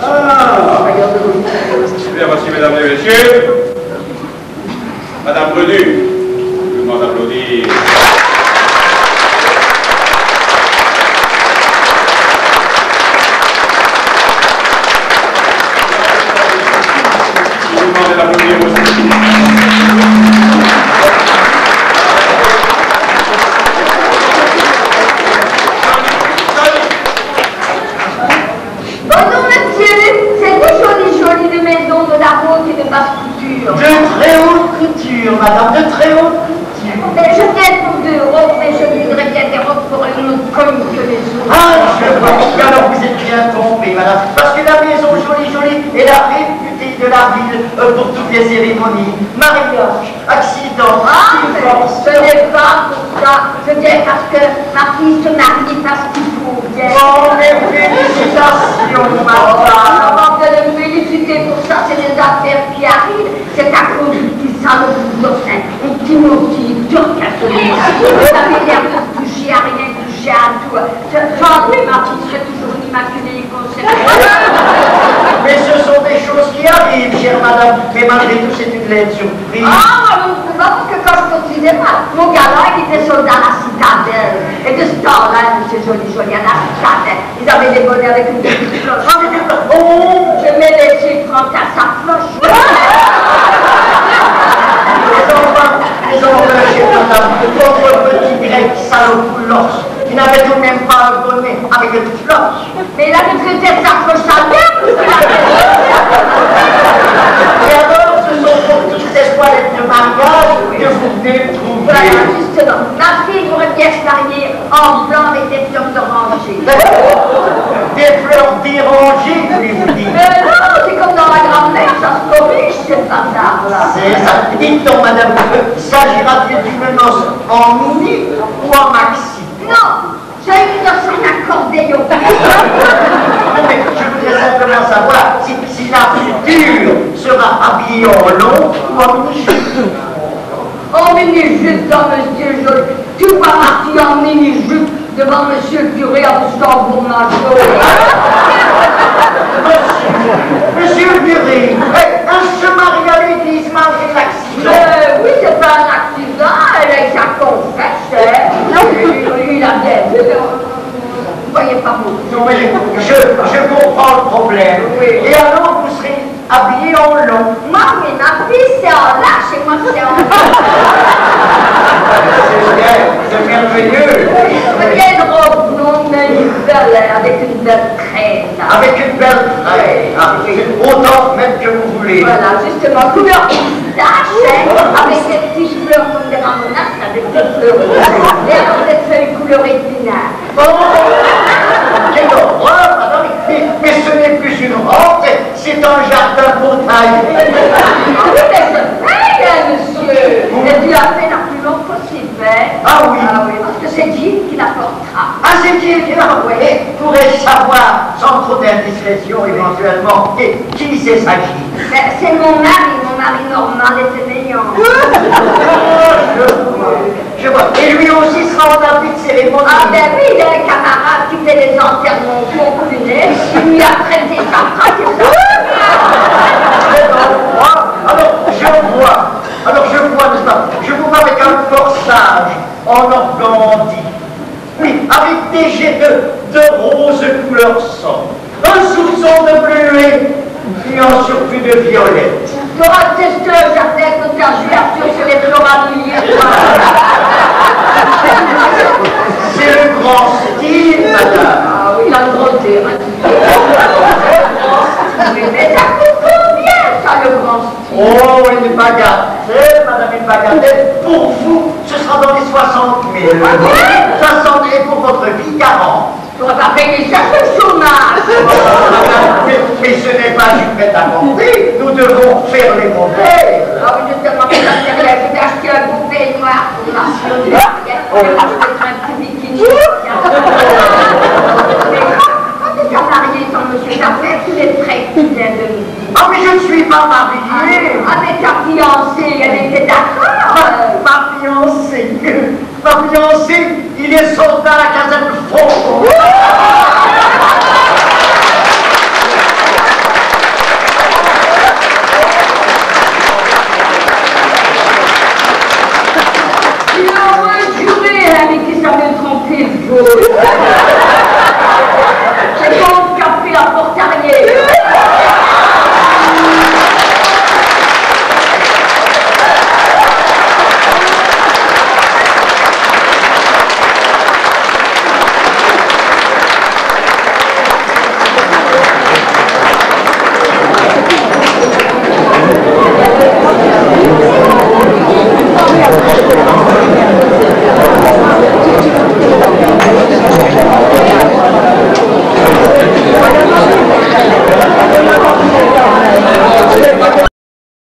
Ah. Bien, voici, mesdames et messieurs, Madame Brenu. Je vous demande d'applaudir. Je vous demande d'applaudir aussi. Bonjour monsieur, c'est des jolies de maisons de la haute et de basse couture. De très haute couture, madame, de très haute couture. Mais je viens pour 2 euros, mais je voudrais bien des robes pour une autre commune que les autres. Ah, je vois. Alors vous êtes bien tombée, madame. Parce que la maison jolie est la réputée de la ville pour toutes les cérémonies. Mariage, accident, divorce. Ce n'est pas pour ça. Je viens parce que ma fille se marie parce qu'il faut bien. Oh, mes félicitations, madame. Avant de me féliciter pour ça, c'est des affaires qui arrivent. C'est à cause du petit salaud du Dossin, un petit motif turc à celui-là. Vous avez l'air de toucher à rien, toucher à tout. Jean-Louis, ma fille serait toujours une immaculée conservée. Mais ce sont des choses qui arrivent, chère madame. Mais malgré tout, c'est une laide surprise. Ah, non, c'est pas parce que quand je continuais, mon gars-là, il était soldat à la citadelle. Et de ce temps-là, monsieur Joli, à la citadelle, ils avaient des bonnets avec une petite cloche. Oh, je m'ai laissé prendre à sa cloche. Les enfants, chère madame, votre petit grec salopoulos, il n'avait tout de même pas un bonnet avec une cloche. Mais il avait traité sa cloche à merde. Et alors, ce sont pour toutes ces toilettes de mariage que vous venez de trouver. Voilà, justement. Ma fille pourrait bien se marier en blanc avec des fleurs d'oranger. Des fleurs dérangées, voulez-vous dire? Mais non, c'est comme dans la grand-mère, ça se corrige, c'est pas là. C'est ça. Dites donc, madame, s'agira-t-il d'une noce en mini ou en maxi? Non, j'ai une noce en accordéon. Non, mais je voudrais simplement savoir si la future sera habillée en long ou en mini-jupe. En mini-jupe dans Monsieur Joli. Tu vois ma fille en mini-jupe devant Monsieur le curé en Istanbul, ma Monsieur le curé, un se marie à l'église malgré l'accident. Oui, c'est pas un accident, elle est sa confesse. Il a bien vu. Vous voyez pas beaucoup. Non, mais je comprends le problème. Oui. Et alors, vous serez habillé en long. Moi, oui, ma fille, c'est en lâche et moi, c'est en C'est merveilleux. Il y a une robe blonde, une belle, avec une belle traîne. Avec une belle traîne. Ah, autant mettre que vous voulez. Voilà, justement, couleur pistache, avec des petites fleurs comme des ramonasses, avec des fleurs rouges. Et alors, des feuilles couleur épinard. Oh, quelle horreur, madame. Mais ce n'est plus une robe, c'est un jardin potager. Oui, mais je paye, monsieur. Et tu as fait la plus longue possible, hein? Ah oui. Ah oui, parce que c'est Gilles qui la portera. Ah, c'est qui l'a envoyé? Pourrais-je savoir, sans trop d'indiscrétion éventuellement, qui c'est s'agit? C'est mon mari Normand était meilleur. Je vois. Et lui aussi sera en habit de cérémonie. Ah ben oui, il a un camarade qui fait les enterrements populaires. Il lui a prêté sa frappe et ça. Alors je vois, n'est-ce pas? Je vous vois avec un corsage en organdie. Oui, avec des jets de rose couleur sang. Un soupçon de bleuet, puis un surplus de violette. Tu auras testé un jardin de ta juverture sur les floraluliers. C'est le grand style, madame. Ah oui, il a le gros terrain. Mais ça coûte combien, ça, le grand style? Oh, il n'est pas gâté, madame, il n'est pas gâté. Pour vous, ce sera dans les 60 000. 60 et pour votre vie, 40. Tu vas pas payer ça, ce chômage. Mais ce n'est pas une fête à porter. Nous devons faire les modèles. Ah oui, justement, c'est intérêt. J'ai acheté un bouquet noir pour ma fille. Je vais mettre un petit bikini. Mais quand tu es marié sans monsieur Jafet, tu es très fidèle de nous. Ah, mais je ne suis pas mariée. Avec ta fiancée, elle était d'accord. Ma fiancée. Ma fiancée, il est soldat à la caserne Faubourg. qu'il faut.